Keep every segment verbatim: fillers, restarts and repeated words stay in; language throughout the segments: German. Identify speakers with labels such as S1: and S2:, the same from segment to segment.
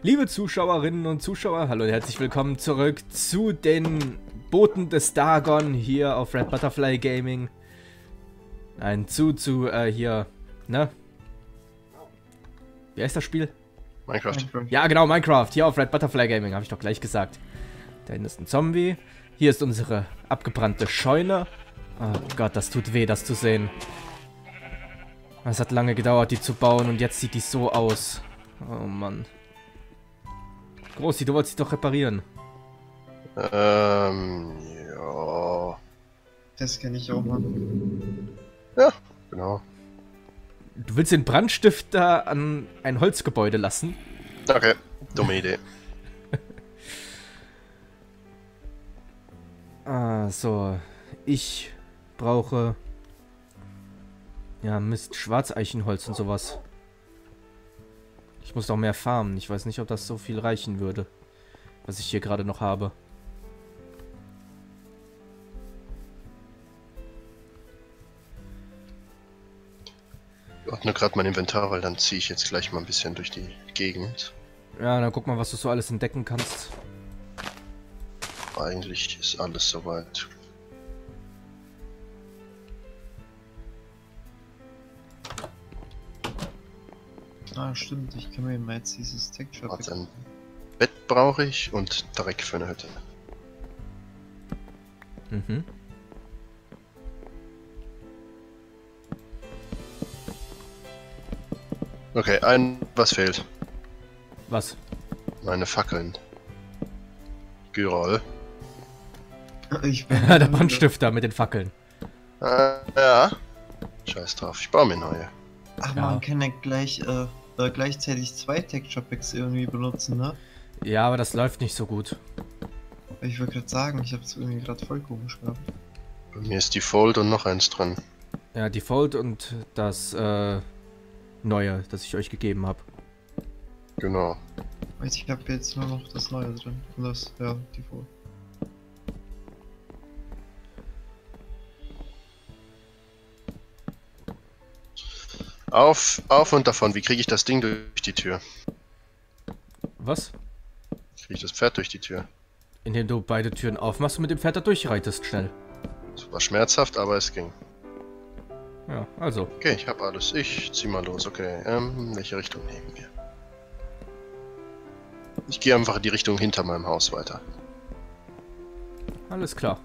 S1: Liebe Zuschauerinnen und Zuschauer, hallo und herzlich willkommen zurück zu den Booten des Dagon hier auf Red Butterfly Gaming. Nein, zu, zu, äh, hier, ne? Wie heißt das Spiel?
S2: Minecraft.
S1: Minecraft. Ja, genau, Minecraft, hier auf Red Butterfly Gaming, habe ich doch gleich gesagt. Da hinten ist ein Zombie. Hier ist unsere abgebrannte Scheune. Oh Gott, das tut weh, das zu sehen. Es hat lange gedauert, die zu bauen und jetzt sieht die so aus. Oh Mann. Großi, du wolltest sie doch reparieren.
S2: Ähm, ja.
S3: Das kenne ich auch mal.
S2: Ja, genau.
S1: Du willst den Brandstifter an ein Holzgebäude lassen?
S2: Okay, dumme Idee.
S1: Ah, so. Ich brauche... Ja, Mist, Schwarzeichenholz und sowas. Ich muss noch mehr farmen. Ich weiß nicht, ob das so viel reichen würde, was ich hier gerade noch habe.
S2: Ich ordne gerade mein Inventar, weil dann ziehe ich jetzt gleich mal ein bisschen durch die Gegend.
S1: Ja, dann guck mal, was du so alles entdecken kannst.
S2: Eigentlich ist alles soweit.
S3: Ah, stimmt. Ich kann mir mal jetzt dieses Texture
S2: Also ein Bett brauche ich und Dreck für eine Hütte.
S1: Mhm.
S2: Okay, ein... was fehlt?
S1: Was?
S2: Meine Fackeln. Gyrol.
S3: Ich bin
S1: Der Brandstifter mit den Fackeln.
S2: Äh, ja. Scheiß drauf, ich baue mir neue.
S3: Ach,
S1: Ja.
S3: man kann ja gleich, äh, äh, gleichzeitig zwei Texture Packs irgendwie benutzen, ne?
S1: Ja, aber das läuft nicht so gut.
S3: Ich wollte gerade sagen, ich habe es irgendwie gerade voll komisch gehabt.
S2: Bei mir ist die Fold und noch eins drin.
S1: Ja, Default und das äh, Neue, das ich euch gegeben habe.
S2: Genau.
S3: Ich habe jetzt nur noch das Neue drin. Und das, ja, die Voll.
S2: Auf, auf und davon. Wie kriege ich das Ding durch die Tür?
S1: Was?
S2: Kriege ich das Pferd durch die Tür?
S1: Indem du beide Türen aufmachst und mit dem Pferd da durchreitest schnell.
S2: Das war schmerzhaft, aber es ging.
S1: Ja, also.
S2: Okay, ich habe alles. Ich zieh mal los. Okay, ähm, welche Richtung nehmen wir? Ich gehe einfach in die Richtung hinter meinem Haus weiter.
S1: Alles klar.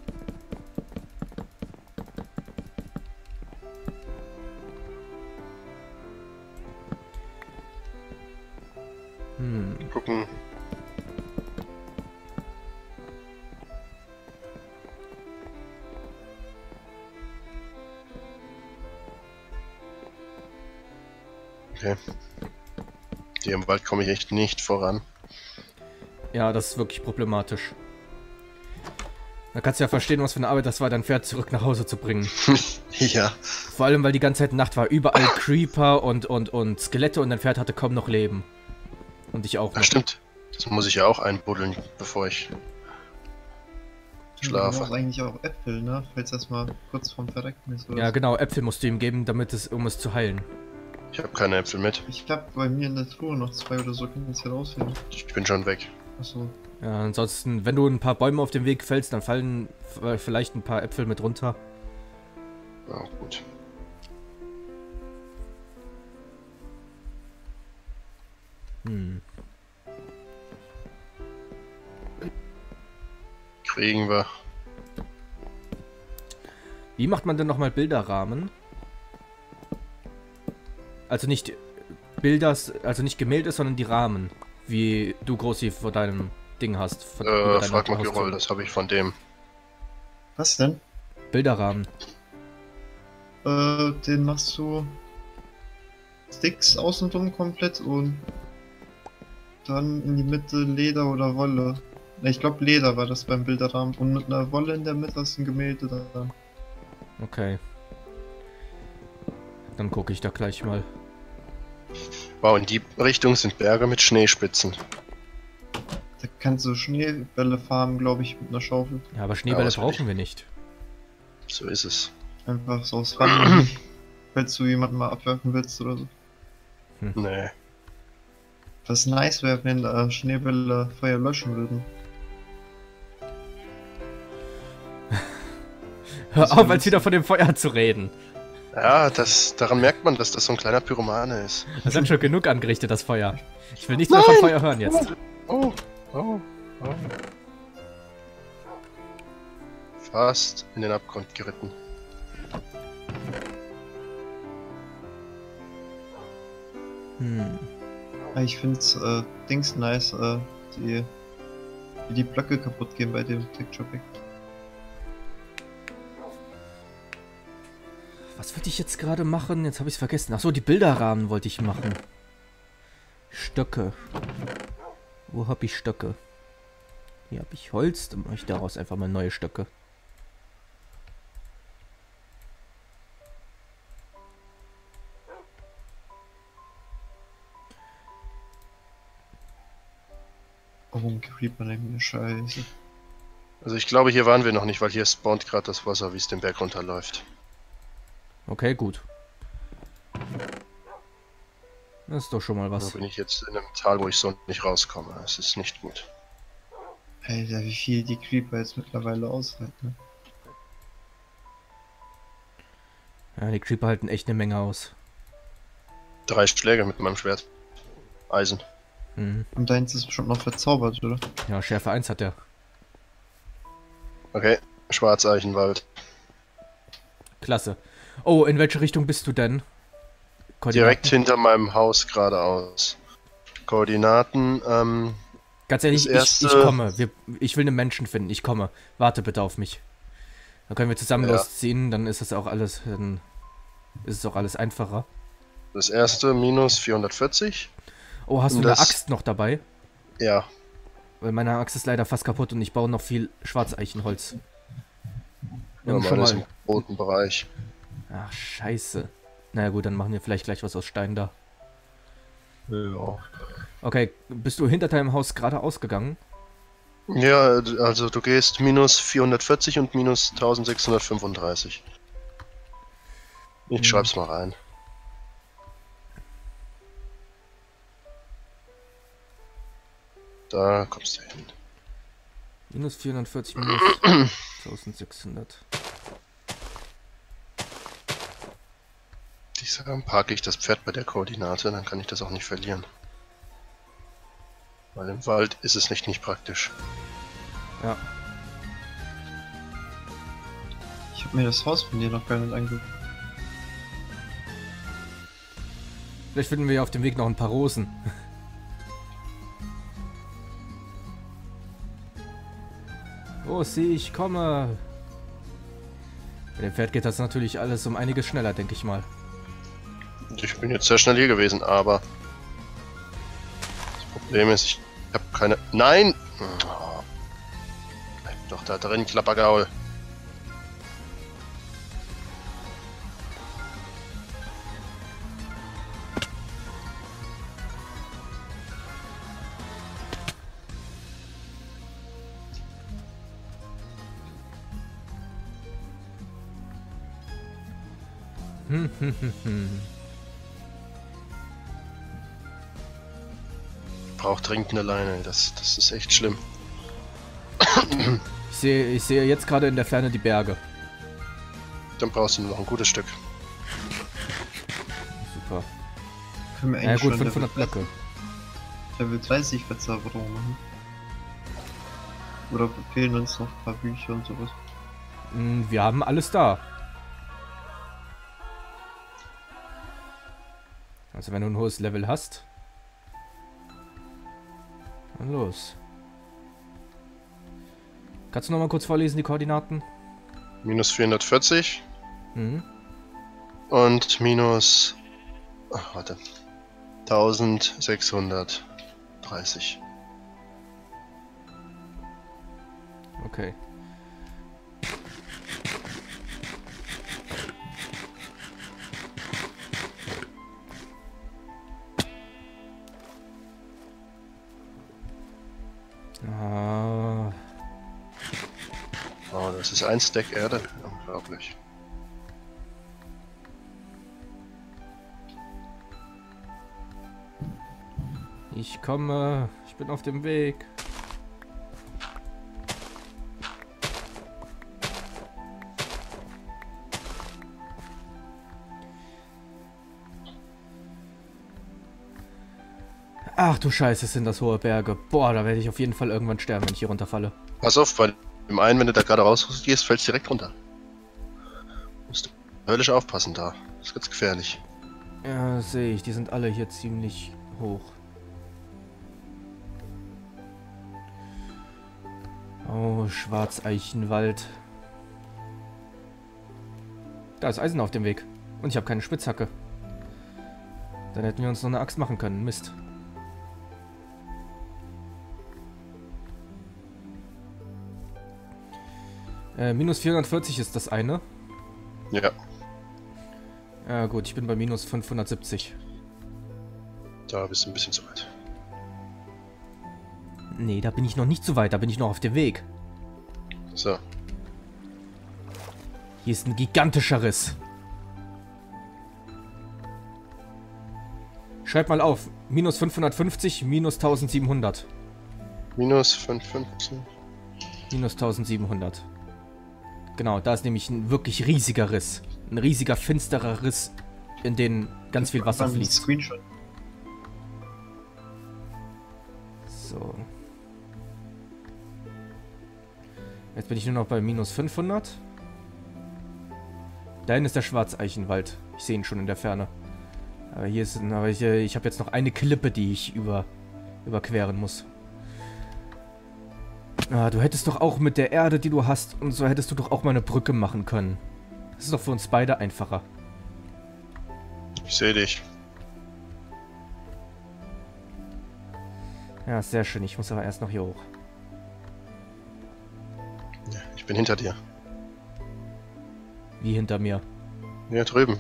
S1: Hm.
S2: Gucken. Okay. Hier im Wald komme ich echt nicht voran.
S1: Ja, das ist wirklich problematisch. Da kannst du ja verstehen, was für eine Arbeit das war, dein Pferd zurück nach Hause zu bringen.
S2: Ja.
S1: Vor allem, weil die ganze Zeit Nacht war. Überall Creeper und, und, und Skelette und dein Pferd hatte kaum noch Leben. Und ich auch
S2: Ach,
S1: noch.
S2: stimmt. Das muss ich ja auch einbuddeln, bevor ich
S3: Du
S2: schlafe.
S3: brauchst eigentlich auch Äpfel, ne? Falls das mal kurz vorm Verrecken ist. Oder
S1: Ja,
S3: so.
S1: genau. Äpfel musst du ihm geben, damit es, um es zu heilen.
S2: Ich habe keine Äpfel mit.
S3: Ich hab bei mir in der Truhe noch zwei oder so, kann ich jetzt hier rausnehmen.
S2: Ich bin schon weg.
S3: Achso.
S1: Ja, ansonsten, wenn du ein paar Bäume auf dem Weg fällst, dann fallen f- vielleicht ein paar Äpfel mit runter.
S2: Ja, gut.
S1: Hm.
S2: Kriegen wir.
S1: Wie macht man denn nochmal Bilderrahmen? Also nicht Bilder, also nicht Gemälde, sondern die Rahmen. Wie du, Großi, vor deinem Ding hast. Von, über
S2: Äh,
S1: deiner
S2: frag mal
S1: Haustür.
S2: Gyrol, das habe ich von dem.
S3: Was denn?
S1: Bilderrahmen.
S3: Äh, den machst du Sticks außenrum komplett und dann in die Mitte Leder oder Wolle. Ne, ich glaube Leder war das beim Bilderrahmen und mit einer Wolle in der Mitte ist ein Gemälde da.
S1: Okay. Dann gucke ich da gleich mal.
S2: Wow, in die Richtung sind Berge mit Schneespitzen.
S3: Da kannst du Schneebälle farmen, glaube ich, mit einer Schaufel.
S1: Ja, aber Schneebälle
S2: was will
S1: brauchen
S2: ich?
S1: wir nicht.
S2: So ist es.
S3: Einfach so aus Rand, falls du jemanden mal abwerfen willst oder so.
S2: Nee.
S3: Was nice wäre, wenn äh, Schneebälle Feuer löschen würden.
S1: Hör auf, als wieder von dem Feuer zu reden.
S2: Ja, das, daran merkt man, dass das so ein kleiner Pyromane ist.
S1: Das hat schon genug angerichtet, das Feuer. Ich will nichts mehr von Feuer hören jetzt.
S2: Oh, oh, oh. Fast in den Abgrund geritten.
S1: Hm.
S3: Ich find's äh, Dings nice, äh, die, wie die Blöcke kaputt gehen bei dem Texture Pack.
S1: Was wollte ich jetzt gerade machen? Jetzt habe ich es vergessen. Achso, die Bilderrahmen wollte ich machen. Stöcke. Wo habe ich Stöcke? Hier habe ich Holz. Dann mache ich daraus einfach mal neue Stöcke.
S3: Warum Creeper neben mir scheiße?
S2: Also ich glaube, hier waren wir noch nicht, weil hier spawnt gerade das Wasser, wie es den Berg runterläuft.
S1: Okay, gut. Das ist doch schon mal
S2: Da
S1: was.
S2: bin ich jetzt in einem Tal, wo ich so nicht rauskomme. Es ist nicht gut.
S3: Alter, wie viel die Creeper jetzt mittlerweile aushalten. Ne?
S1: Ja, die Creeper halten echt eine Menge aus.
S2: Drei Schläge mit meinem Schwert. Eisen.
S1: Mhm.
S3: Und deins ist bestimmt noch verzaubert, oder?
S1: Ja, Schärfe eins hat er.
S2: Okay, Schwarzeichenwald.
S1: Klasse. Oh, in welche Richtung bist du denn?
S2: Direkt hinter meinem Haus geradeaus. Koordinaten, ähm...
S1: Ganz ehrlich,
S2: das
S1: ich,
S2: erste-
S1: ich komme. Wir, ich will einen Menschen finden. Ich komme. Warte bitte auf mich. Dann können wir zusammen
S2: Ja.
S1: losziehen. Dann ist das auch alles... Dann ist es auch alles einfacher.
S2: Das erste minus vierhundertvierzig.
S1: Oh, hast du
S2: Und
S1: eine
S2: das-
S1: Axt noch dabei?
S2: Ja,
S1: Weil meine Axt ist leider fast kaputt und ich baue noch viel Schwarzeichenholz.
S2: ja
S1: Nimm schon
S2: meine ist im
S1: mal.
S2: roten Bereich.
S1: Ach, scheiße. Na gut, dann machen wir vielleicht gleich was aus Stein da.
S2: Ja.
S1: Okay, bist du hinter deinem Haus gerade ausgegangen?
S2: Ja, also du gehst minus vierhundertvierzig und minus eintausendsechshundertfünfunddreißig. Ich
S1: Hm.
S2: schreib's mal rein. Da kommst du hin.
S1: Minus vierhundertvierzig, minus eintausendsechshundert.
S2: Ich sage, parke ich das Pferd bei der Koordinate, dann kann ich das auch nicht verlieren. Weil im Wald ist es nicht, nicht praktisch.
S1: Ja.
S3: Ich hab mir das Haus von dir noch gar nicht angeguckt.
S1: Vielleicht finden wir ja auf dem Weg noch ein paar Rosen. Oh, sieh, ich komme. Bei dem Pferd geht das natürlich alles um einiges schneller, denke ich mal.
S2: Ich bin jetzt sehr schnell hier gewesen, aber das Problem ist, ich habe keine... Nein! Oh. Bleib doch da drin, Klappergaul.
S1: Hm, hm, hm, hm.
S2: Braucht dringend eine Leine, das, das ist echt schlimm.
S1: Ich sehe, ich sehe jetzt gerade in der Ferne die Berge.
S2: Dann brauchst du nur noch ein gutes Stück.
S1: Super.
S3: Können wir
S1: Ja
S3: eigentlich
S1: gut,
S3: schon
S1: fünfhundert
S3: Level,
S1: Blöcke.
S3: Level dreißig Verzauberung machen? Oder fehlen uns noch ein paar Bücher und sowas?
S1: Hm, wir haben alles da. Also wenn du ein hohes Level hast. Dann los. Kannst du noch mal kurz vorlesen, die Koordinaten?
S2: Minus vierhundertvierzig
S1: Mhm.
S2: und minus... Ach, warte. eintausendsechshundertdreißig.
S1: Okay. Ah,
S2: Oh, das ist ein Stack Erde. Unglaublich.
S1: ich Ich komme. Ich bin auf dem Weg. Ach du Scheiße, sind das hohe Berge. Boah, da werde ich auf jeden Fall irgendwann sterben, wenn ich hier runterfalle.
S2: Pass auf, bei dem einen, wenn du da gerade rausgehst, fällst du direkt runter. Musst du höllisch aufpassen da. Das ist ganz gefährlich.
S1: Ja, sehe ich. Die sind alle hier ziemlich hoch. Oh, Schwarzeichenwald. Da ist Eisen auf dem Weg. Und ich habe keine Spitzhacke. Dann hätten wir uns noch eine Axt machen können. Mist. Äh, minus vierhundertvierzig ist das eine.
S2: Ja.
S1: Ja gut, ich bin bei minus fünfhundertsiebzig.
S2: Da bist du ein bisschen zu weit.
S1: Nee, da bin ich noch nicht so weit. Da bin ich noch auf dem Weg.
S2: So.
S1: Hier ist ein gigantischer Riss. Schreib mal auf. Minus fünfhundertfünfzig, minus eintausendsiebenhundert.
S2: Minus fünfhundertfünfzig.
S1: Minus eintausendsiebenhundert. Genau, da ist nämlich ein wirklich riesiger Riss. Ein riesiger, finsterer Riss, in den ganz viel Wasser fließt.
S3: Screenshot.
S1: So. Jetzt bin ich nur noch bei minus fünfhundert. Dahin ist der Schwarzeichenwald. Ich sehe ihn schon in der Ferne. Aber hier ist, aber ich, ich habe jetzt noch eine Klippe, die ich über, überqueren muss. Ah, du hättest doch auch mit der Erde, die du hast, und so hättest du doch auch mal eine Brücke machen können. Das ist doch für uns beide einfacher.
S2: Ich sehe dich.
S1: Ja, sehr schön. Ich muss aber erst noch hier hoch.
S2: Ja, ich bin hinter dir.
S1: Wie hinter mir.
S2: Ja, drüben.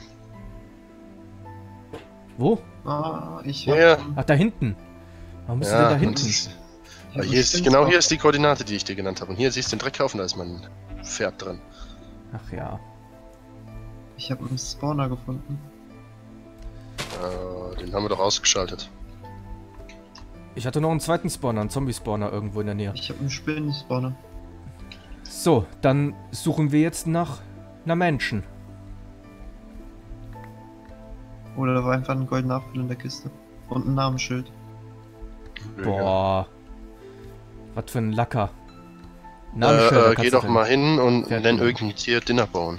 S1: Wo?
S3: Ah, ich
S2: Ja,
S3: hab,
S2: ja.
S1: Ach, da hinten. Warum bist du
S2: Ja,
S1: denn da
S2: und
S1: hinten?
S2: das-
S3: ich hab
S2: hier ist,
S3: bestimmt
S2: genau
S3: auch-
S2: hier ist die Koordinate, die ich dir genannt habe. Und hier siehst du den Dreckhaufen, da ist mein Pferd drin.
S1: Ach ja.
S3: Ich habe einen Spawner gefunden.
S2: Äh, den haben wir doch ausgeschaltet.
S1: Ich hatte noch einen zweiten Spawner, einen Zombie-Spawner irgendwo in der Nähe.
S3: Ich habe einen Spinnen-Spawner.
S1: So, dann suchen wir jetzt nach einer Menschen.
S3: Oder da war einfach ein goldener Apfel in der Kiste. Und ein Namensschild.
S1: Boah. Was für ein Lacker.
S2: Äh,
S1: Namensschilder
S2: äh,
S1: kannst
S2: geh
S1: du
S2: doch
S1: denn-
S2: mal hin und
S1: Pferd
S2: nenn
S1: nehmen.
S2: irgendein Tier Dinnerbone.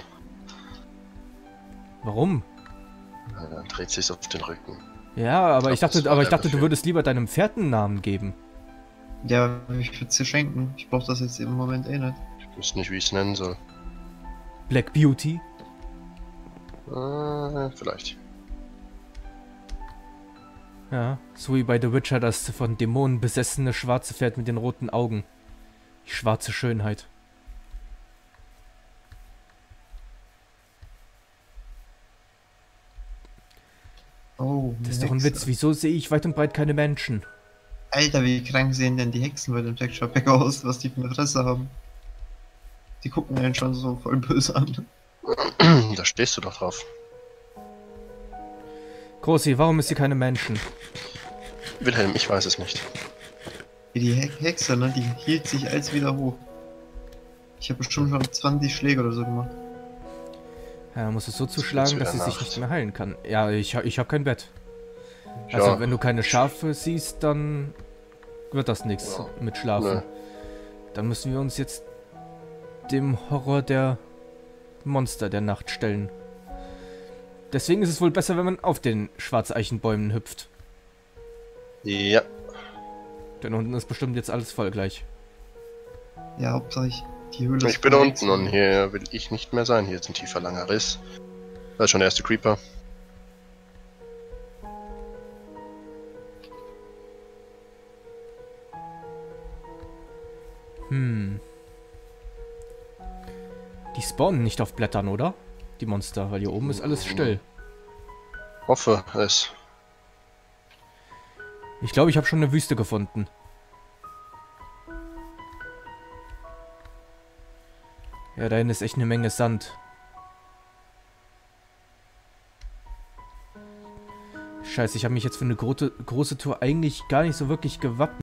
S1: Warum?
S2: Ja, dann dreht sich's auf den Rücken.
S1: Ja, aber
S2: glaub,
S1: ich dachte,
S2: das war
S1: aber ich
S2: der
S1: dachte, du
S2: Befehl.
S1: würdest lieber deinem Pferd einen Namen geben.
S3: Ja, ich würde es dir schenken. Ich brauche das jetzt im Moment eh nicht.
S2: Ich wüsste nicht, wie ich es nennen soll.
S1: Black Beauty.
S2: Äh, vielleicht.
S1: Ja, so wie bei The Witcher das von Dämonen besessene schwarze Pferd mit den roten Augen. Die schwarze Schönheit.
S3: Oh,
S1: Das ist
S3: eine
S1: doch ein
S3: Hexe.
S1: Witz. Wieso sehe ich weit und breit keine Menschen?
S3: Alter, wie krank sehen denn die Hexen bei dem Texture Pack aus, was die für eine Fresse haben? Die gucken einen schon so voll böse an.
S2: Da stehst du doch drauf.
S1: Großi, warum ist hier keine Menschen?
S2: Wilhelm, ich weiß es nicht.
S3: Die He Hexe, ne, die hielt sich als wieder hoch. Ich habe bestimmt schon zwanzig Schläge oder so gemacht.
S1: Ja, muss es so zuschlagen,
S2: wieder
S1: dass sie sich
S2: Nacht.
S1: nicht mehr heilen kann. Ja, ich, ha- ich habe kein Bett. Also,
S2: Ja.
S1: wenn du keine Schafe siehst, dann wird das nichts
S2: Ja.
S1: mit Schlafen.
S2: Nee.
S1: Dann müssen wir uns jetzt dem Horror der Monster der Nacht stellen. Deswegen ist es wohl besser, wenn man auf den Schwarzeichenbäumen hüpft.
S2: Ja.
S1: Denn unten ist bestimmt jetzt alles voll gleich.
S3: Ja, Hauptsache ich, die Höhle
S2: Ich
S3: ist
S2: bin
S3: voll
S2: unten und hier will ich nicht mehr sein. Hier ist ein tiefer, langer Riss. Da ist schon der erste Creeper.
S1: Hm. Die spawnen nicht auf Blättern, oder? Die Monster, weil hier oben ist alles still.
S2: Hoffe es.
S1: Ich glaube, ich habe schon eine Wüste gefunden. Ja, da hinten ist echt eine Menge Sand. Scheiße, ich habe mich jetzt für eine große, große Tour eigentlich gar nicht so wirklich gewappnet.